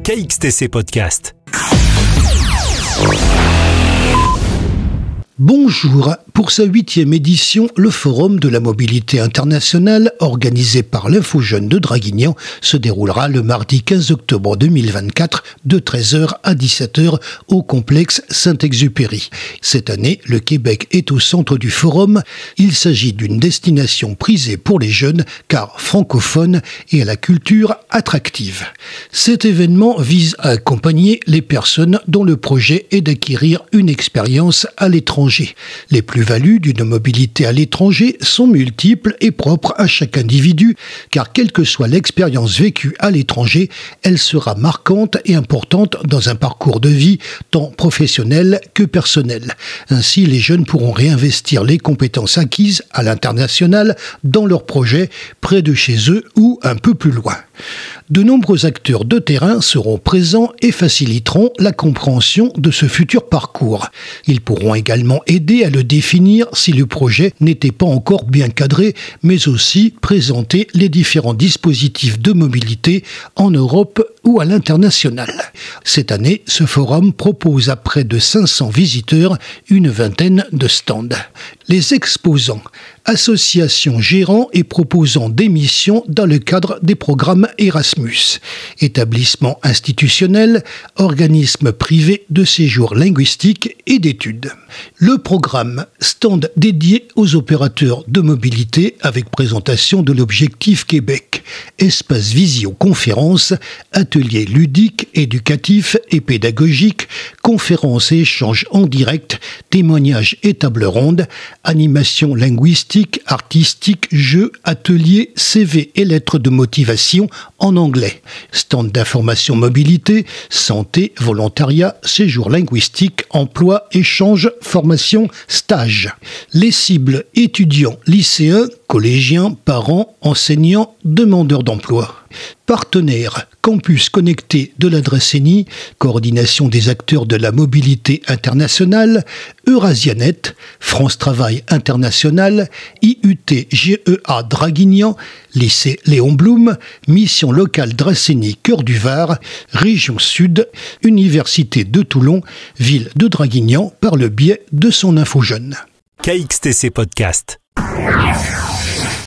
KXTC Podcast. Bonjour, pour sa 8e édition, le Forum de la mobilité internationale, organisé par l'Info-Jeune de Draguignan, se déroulera le mardi 15 octobre 2024 de 13h à 17h au complexe Saint-Exupéry. Cette année, le Québec est au centre du forum. Il s'agit d'une destination prisée pour les jeunes car francophone et à la culture attractive. Cet événement vise à accompagner les personnes dont le projet est d'acquérir une expérience à l'étranger. Les plus-values d'une mobilité à l'étranger sont multiples et propres à chaque individu, car quelle que soit l'expérience vécue à l'étranger, elle sera marquante et importante dans un parcours de vie, tant professionnel que personnel. Ainsi, les jeunes pourront réinvestir les compétences acquises à l'international dans leurs projets, près de chez eux ou un peu plus loin. De nombreux acteurs de terrain seront présents et faciliteront la compréhension de ce futur parcours. Ils pourront également aider à le définir si le projet n'était pas encore bien cadré, mais aussi présenter les différents dispositifs de mobilité en Europe ou à l'international. Cette année, ce forum propose à près de 500 visiteurs une vingtaine de stands. Les exposants, associations gérant et proposant des missions dans le cadre des programmes Erasmus, établissements institutionnels, organismes privés de séjour linguistique et d'études. Le programme stand dédié aux opérateurs de mobilité avec présentation de l'Objectif Québec, espace visioconférence, ateliers ludiques, éducatifs et pédagogiques, conférences et échanges en direct, témoignages et tables rondes, animation linguistique, artistique, jeux, ateliers, CV et lettres de motivation en anglais. Stand d'information mobilité, santé, volontariat, séjour linguistique, emploi, échange, formation, stage. Les cibles étudiants, lycéens, collégiens, parents, enseignants, demandeurs d'emploi. Partenaires, campus connecté de la Dracénie, coordination des acteurs de la mobilité internationale, Eurasianet, France Travail International, IUT GEA Draguignan, lycée Léon Blum, mission locale Dracénie Cœur du Var, région Sud, Université de Toulon, ville de Draguignan par le biais de son Info-Jeune. KXTC Podcast.